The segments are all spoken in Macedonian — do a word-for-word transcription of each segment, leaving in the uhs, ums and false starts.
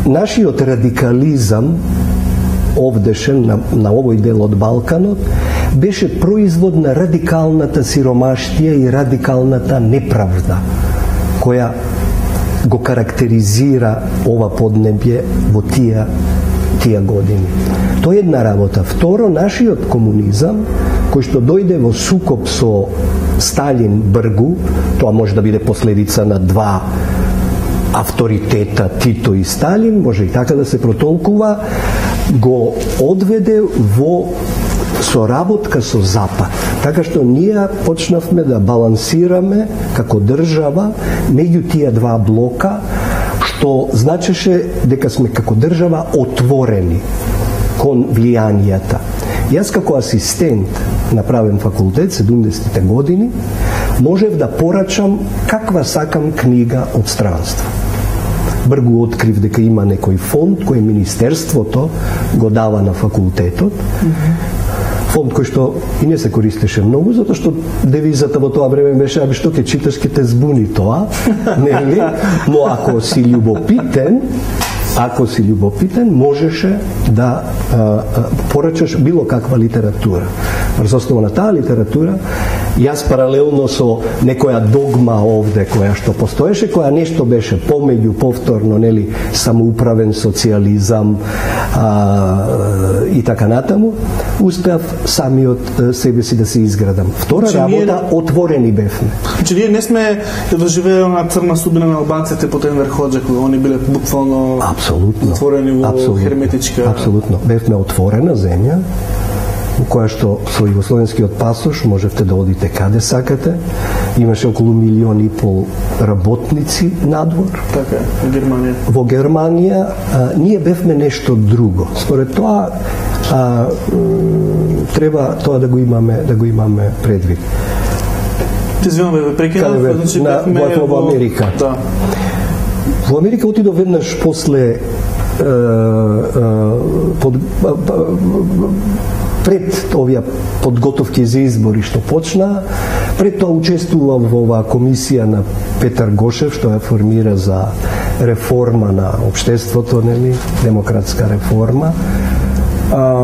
нашиот радикализам овдешен на, на овој дел од Балканот беше производ на радикалната сиромаштија и радикалната неправда која го карактеризира ова поднебје во тие тие години. Тоа е една работа. Второ, нашиот комунизам, кој што дојде во сукоп со Сталин Бргу, тоа може да биде последица на два авторитета, Тито и Сталин, може и така да се протолкува, го одведе во соработка со Запад. Така што ние почнавме да балансираме како држава меѓу тие два блока, што значеше дека сме како држава отворени кон влијанијата. Јас како асистент на правен факултет седумдесетте години можев да порачам каква сакам книга од странство. Бргу открив дека има некој фонд кој Министерството го дава на факултетот. Фонд кој што и не се користеше многу, затоа што девизата во тоа време беше: аби што ќе читаш, ќе те збуни тоа, нели? Но ако си љубопитен, ако си љубопитен, можеше да а, а, порачаш било каква литература. Врз основа на таа литература, јас паралелно со некоја догма овде која што постоеше, која нешто беше помеѓу повторно, нели, самоуправен социјализам а, и така натаму, успеав самиот себе си да се изградам. Втора че работа, ние... отворени бевме. Че ние не сме да доживеело на црна судбина на албанците по Енвер Хоџа, кога они биле буквално Апсолутно. Отворени во Апсолутно. Херметичка... Апсолутно. Бевме отворена земја, која што со југословенскиот пасош можевте да одите каде сакате. Имаше околу милион и пол работници надвор. Така, во Германија. Во Германија а, ние бевме нешто друго. Според тоа а, треба тоа да го имаме, да го имаме предвид. Ти извинувам, бе, прекинав, значи бевме во Америка. Да. Во Америка отидов веднаш после е, е, под, пред овие подготовки за избори што почна, пред тоа учествував во оваа комисија на Петар Гошев што ја формира за реформа на општеството, нели, демократска реформа. А,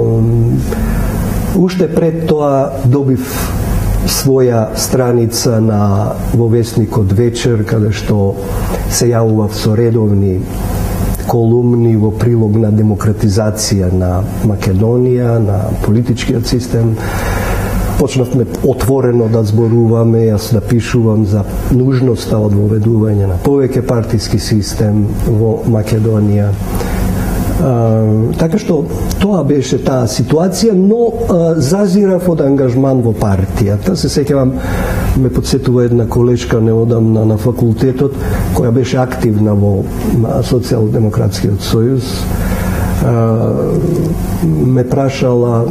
уште пред тоа добив своја страница на во весникот Вечер, каде што се јавував со редовни колумни во прилог на демократизација на Македонија, на политичкиот систем. Почнавме отворено да зборуваме, јас да пишувам за нужноста од воведување на повеќе партиски систем во Македонија. Uh, така што тоа беше таа ситуација, но uh, зазирав од ангажман во партијата. Се сеќавам, ме подсетува една колешка неодамна на факултетот, која беше активна во Социјалдемократскиот сојуз. Uh, ме прашала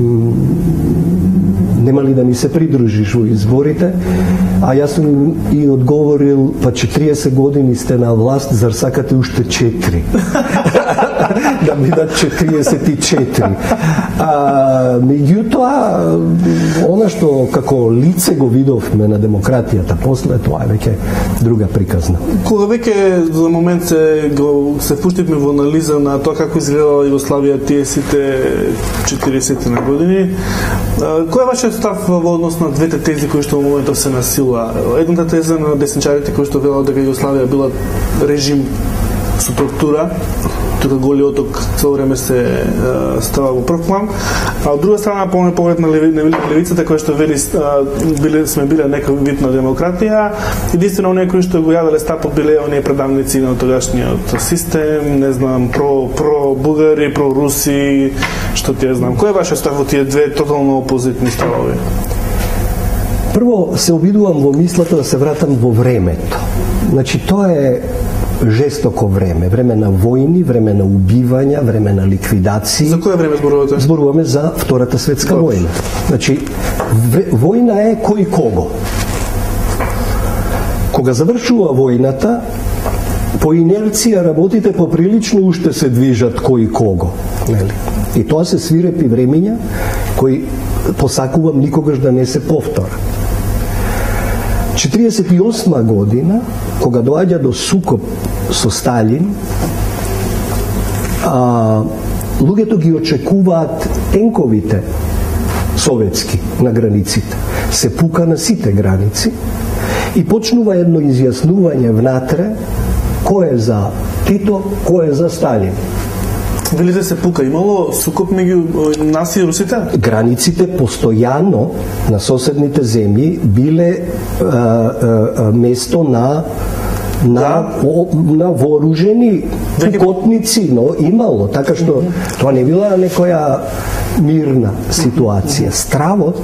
нема ли да ми се придружиш во изборите, а јас сум и одговорил: па четириесет години сте на власт, зар сакате уште четири? Да бидат четириесет и четири. А, меѓутоа, она што како лице го видовме на демократијата после, тоа е веќе друга приказна. Кога веќе за момент се, го, се пуштивме во анализа на тоа како изгледала Југославија тие сите четириесет на години, кој е вашиот став во однос на двете тези кои што во моментов се насилува? Едната теза на десничарите кои што велат дека Југославија била режим со тортура, тука Голи оток цело време се uh, става во прв план, а од друга страна полне поглед на леви, левицата која што вели uh, биле, сме биле некој вид на демократија, единствено оние кои што го јавеле стапот биле оние предавници на тогашниот систем, не знам, про, про бугари, про руси, што ти ја знам. Кој е вашиот став во тие две тотално опозитни ставови? Прво се обидувам во мислата да се вратам во времето. Значи, тоа е жестоко време, време на војни, време на убивања, време на ликвидации. За кое време зборувате? Зборуваме за Втората светска Добре. војна. Значи, војна е кој кого. Кога завршува војната, по инерција работите поприлично уште се движат кој кого. Нели? И тоа се свирепи времиња кои посакувам никогаш да не се повтора. четириесет и осма година, кога доаѓа до сукоп со Сталин, а, луѓето ги очекуваат тенковите советски на границите. Се пука на сите граници и почнува едно изјаснување внатре кој е за Тито, кој е за Сталин. Велите се пука. Имало сукоп меѓу нас и русите? Границите постојано на соседните земји биле а, а, место на на, да. о, на вооружени пукотници, но имало, така што mm -hmm. тоа не била некоја мирна ситуација. Стравот,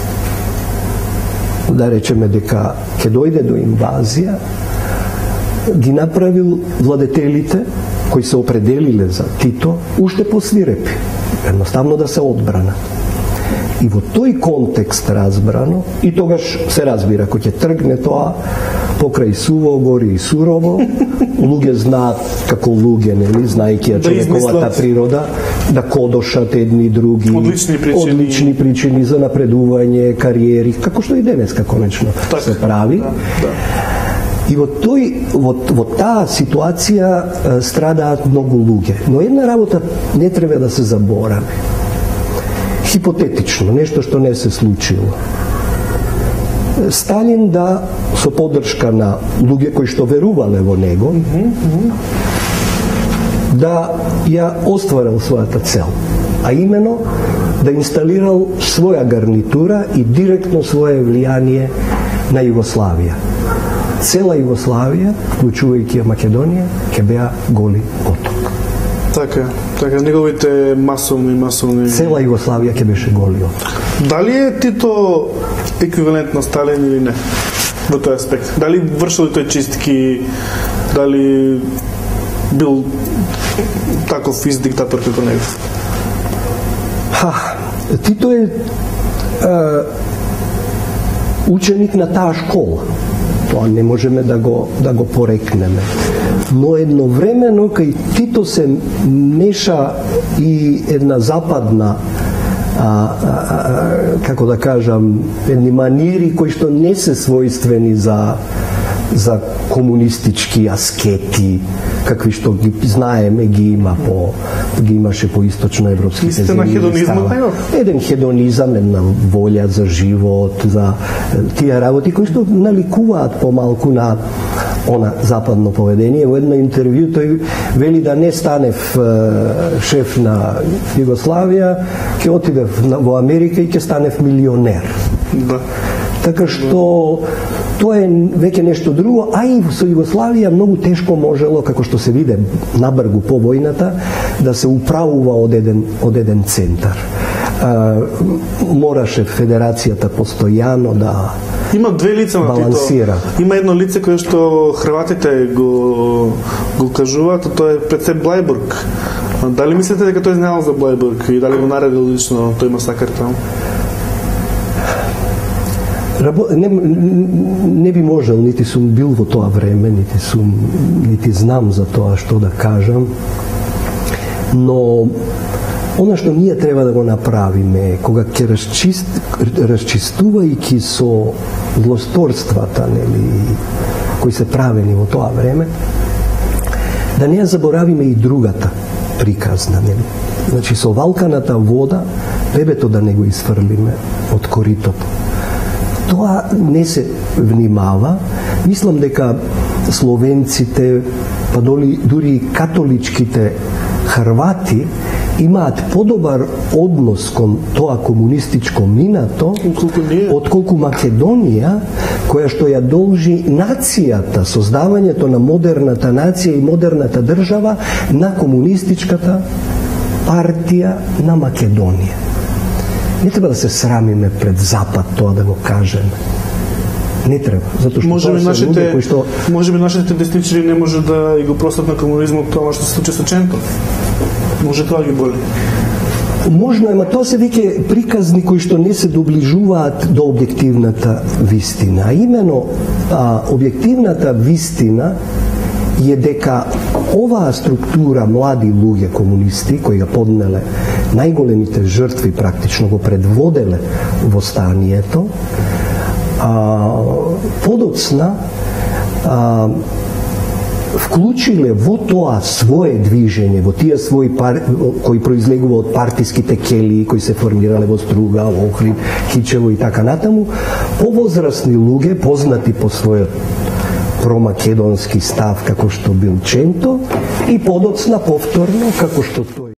да речеме дека ќе дојде до инвазија, ги направил владетелите кои се определиле за Тито уште посвирепи, едноставно да се одбранат. И во тој контекст разбрано, и тогаш се разбира, кој ќе тргне тоа, покрај суво, гори и сурово, луѓе знаат како луѓе, нели, знаејќи ја човековата природа, да кодошат едни и други, одлични причини, одлични причини за напредување, кариери, како што и денеска конечно так, се прави. Да, да. И во тој во, во таа ситуација е, страдаат многу луѓе. Но една работа не треба да се заборави. Хипотетично, нешто што не се случило. Сталин да со поддршка на луѓе кои што верувале во него, mm -hmm. да ја остварил својата цел, а именно да инсталирал своја гарнитура и директно своје влијание на Југославија. Цела Југославија, вклучувајќи Македонија, ќе беа голи оток. Така, така, неговите масовни, масовни... Цела Југославија ќе беше голи оток. Дали е Тито еквивалент на Сталин или не? Во тој аспект. Дали вршил тој чистки, дали бил таков из диктатор како него? Ха, Тито е, е ученик на таа школа. Тоа не можеме да го да го порекнеме. Но едновремено кај Тито се меша и една западна А, а, а, како да кажам, едни манири кои што не се својствени за за комунистички аскети, какви што ги знаеме, ги има по ги имаше по источноевропските земји. Мислите на хедонизмот, еден хедонизам, една волја за живот, за тие работи кои што наликуваат помалку на она западно поведение. Во едно интервју тој вели да не станев шеф на Југославија, ќе отидев во Америка и ќе станев милионер. Да. Така што тоа е веќе нешто друго, а и со Југославија многу тешко можело, како што се виде набргу по војната, да се управува од еден од еден центар. А, мораше федерацијата постојано да има две лица на балансира. Тито. Има едно лице кое што хрватите го го кажуваат, тоа е Прецеп Блајбург. Дали мислите дека тој знаел за Блајбург и дали го наредил лично тој масакар таму? Не, не би можел, нити сум бил во тоа време, нити сум, нити знам за тоа што да кажам, но она што ние треба да го направиме, кога ќе расчист, расчистувајќи со злосторствата, нели, кои се правени во тоа време, да не ја заборавиме и другата приказна, нели. Значи, со валканата вода, бебето да не го изфрлиме од коритото. Тоа не се внимава. Мислам дека словенците, па доли, дури и католичките хрвати имаат подобар однос кон тоа комунистичко минато отколку Македонија, која што ја должи нацијата, создавањето на модерната нација и модерната држава на комунистичката партија на Македонија. Не треба да се срамиме пред Запад тоа да го кажеме. Не треба, затоа што може тоа се нашите, луѓе кои што може би нашите десничари не може да и го простат на комунизмот тоа што се случи со Чентов. Може тоа ги боли. Можно е, ма тоа се веќе приказни кои што не се доближуваат до објективната вистина. А имено а, објективната вистина е дека оваа структура млади луѓе комунисти кои го поднеле најголемите жртви, практично го предводеле востанието, а, подоцна а, вклучиле во тоа свое движење, во тие своји пар, кои произлегува од партиските келии кои се формирале во Струга, Охрид, Кичево и така натаму, повозрасни луѓе познати по својот промакедонски став како што бил Ченто и подоцна повторно како што тој